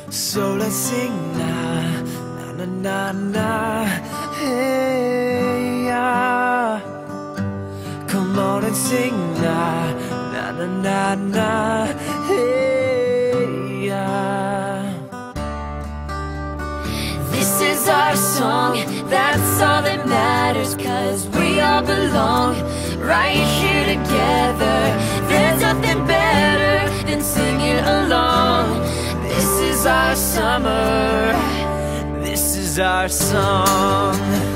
So let's sing na, na na na na, hey yeah. Come on and sing na, na na na na, hey yeah. This is our song, that's all that matters, 'cause we all belong right here together. There's nothing better than singing along. This is our summer, this is our song.